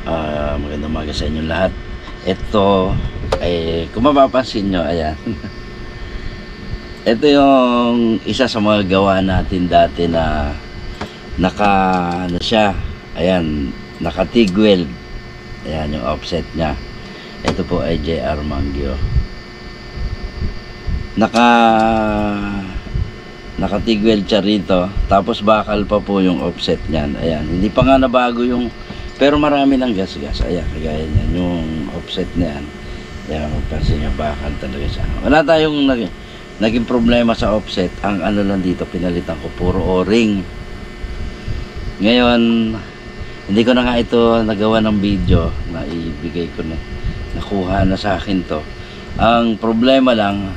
Magandang umaga sa inyo lahat. Ito ay kung mapapansin nyo, ayan. Ito yung isa sa mga gawa natin dati na ano siya, ayan, naka TIG weld. Ayan yung offset nya. Ito po ay JR Mangyo. Naka TIG weld siya rito. Tapos bakal pa po yung offset niyan. Ayan, hindi pa nga nabago yung, pero marami ng gas-gas. Ayan, kagaya niyan yung offset niyan. Ayan, magpansin niya, bakal talaga siya. Wala tayong naging problema sa offset. Ang ano lang dito, pinalitan ko puro o-ring. Ngayon, hindi ko na nga ito nagawa ng video na ibigay ko na, nakuha na sa akin to. Ang problema lang,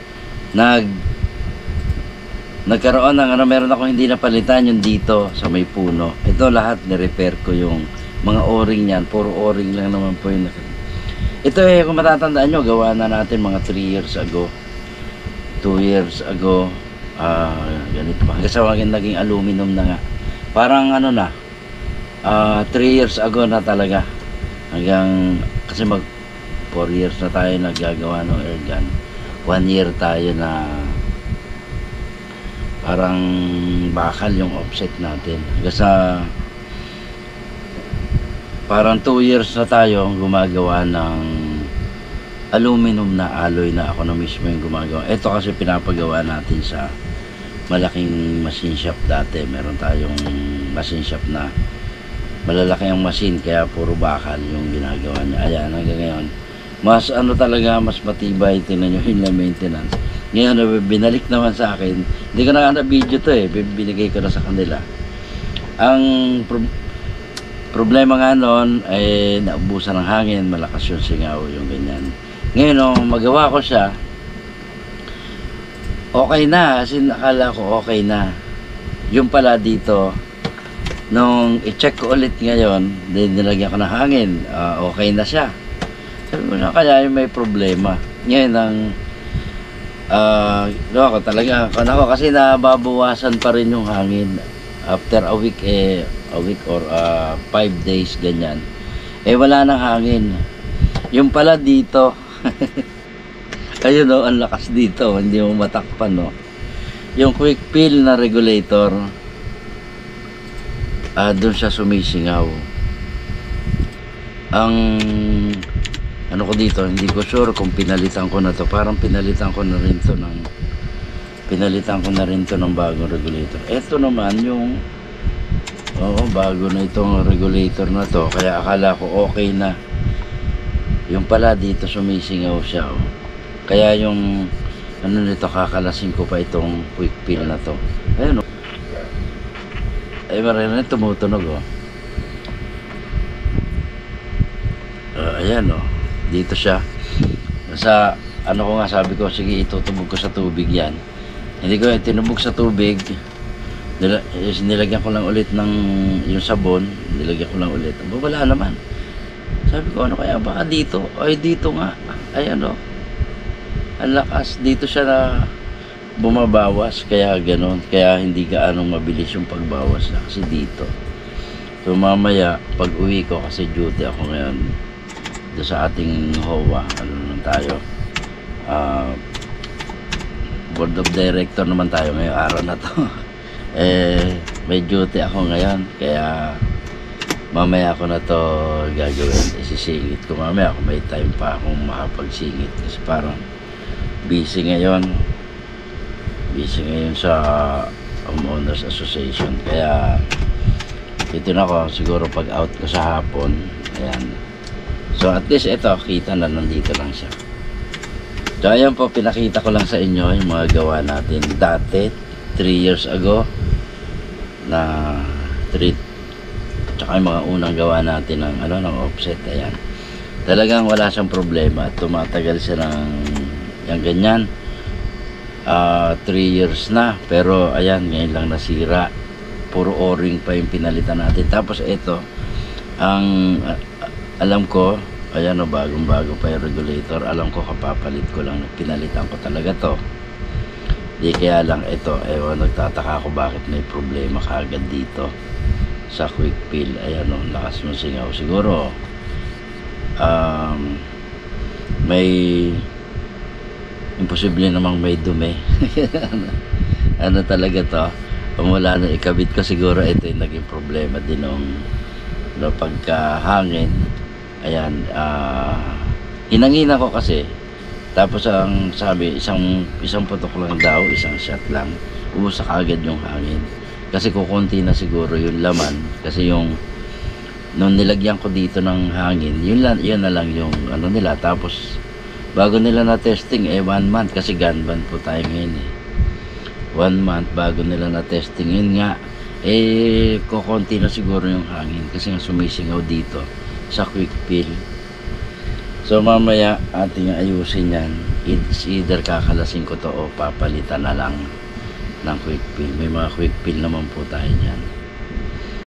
nagkaroon ng meron ako hindi napalitan yung dito sa may puno. Ito lahat ni-repair ko yung mga o-ring niyan. Puro o-ring lang naman po yun. Ito kung matatandaan nyo, gawa na natin mga 3 years ago, 2 years ago, ganito pa. Hanggang sa naging aluminum na nga. Parang 3 years ago na talaga. Hanggang, kasi 4 years na tayo naggagawa ng airgun. 1 year tayo na parang bakal yung offset natin. Kasi parang 2 years na tayo gumagawa ng aluminum na alloy na ako na mismo yung gumagawa. Ito kasi pinapagawa natin sa malaking machine shop dati. Meron tayong machine shop na malalaki ang machine, kaya puro bakal yung ginagawa niya. Ayan, hanggang ngayon mas talaga, mas matibay. Tingnan nyo yung maintenance. Ngayon, binalik naman sa akin. Hindi ko na video to binigay ko na sa kanila. Ang problema nga noon ay naubusan ng hangin, malakas yung singaw, yung ganyan. Ngayon, magawa ko siya, okay na, kasi nakala ko okay na. Yung pala dito, nung i-check ko ulit ngayon, nilagyan ko ng hangin, okay na siya. Sabi ko na, kaya yung may problema. Ngayon, ako talaga, kasi nababawasan pa rin yung hangin. After a week or 5 days, ganyan. Wala nang hangin. Yung pala dito, ayun ang lakas dito, hindi mo matakpan, no? Yung quick fill na regulator, doon siya sumisingaw. Ang ko dito, hindi ko sure kung pinalitan ko na to. Parang pinalitan ko na rin to ng bagong regulator. Ito naman yung bago na itong regulator na to, kaya akala ko okay na. Yung pala dito sumisingaw siya, kaya yung nito, kakalasin ko pa itong quick fill na to. Ayun, marami tumutunog, ayan, dito siya. Sa ko nga, sabi ko, sige, itutubog ko sa tubig yan. Hindi ko tinubog sa tubig. Nilagyan ko lang ulit ng yung sabon. Nilagyan ko lang ulit. Wala naman. Sabi ko, kaya baka dito? Ay, dito nga. Ayan, ang lakas. Dito siya na bumabawas. Kaya ganon. Kaya hindi gaanong mabilis yung pagbawas na. Kasi dito. So mamaya, pag uwi ko, kasi duty ako ngayon sa ating HOA, tayo, board of director naman tayo ngayong araw na to. May duty ako ngayon, kaya mamaya ako na to gagawin. Isisingit ko mamaya kung may time pa akong makapagsingit, kasi parang busy ngayon sa Homeowners Association. Kaya ito na ako, siguro pag out ko sa hapon. Ayan. So at least ito, kita na, nandito lang siya. So ayan po, pinakita ko lang sa inyo yung mga gawa natin dati, 3 years ago, na tsaka yung mga unang gawa natin ng offset. Ayan, talagang wala siyang problema at tumatagal siya ng yung ganyan. 3 years na, pero ayan, ngayon lang nasira. Puro o-ring pa yung pinalitan natin. Tapos ito, alam ko, ayan, bagong-bago pa yung regulator. Alam ko, kapapalit ko lang, pinalitan ko talaga to. Di kaya lang ito, nagtataka ako bakit may problema kaagad dito. sa quick fill. Ayan o, lakas mo singaw. Siguro may imposible namang may dumi. Ano talaga to, mula na ikabit ko, siguro ito yung naging problema din nung pagkahangin. Ayan, hinangin ako kasi, tapos ang sabi, isang putok lang daw, isang shot lang, umusa kaagad yung hangin kasi kukunti na siguro yung laman, kasi yung nung nilagyan ko dito ng hangin, yun na lang yung ano nila. Tapos bago nila na testing 1 month, kasi gun ban po tayo ngayon 1 month bago nila na testing. Yun nga, kukunti na siguro yung hangin kasi nga sumisingaw dito sa quick fill. So mamaya ating ayusin yan. It's either kakalasin ko to o papalitan na lang ng quick fill. May mga quick fill naman po tayo dyan.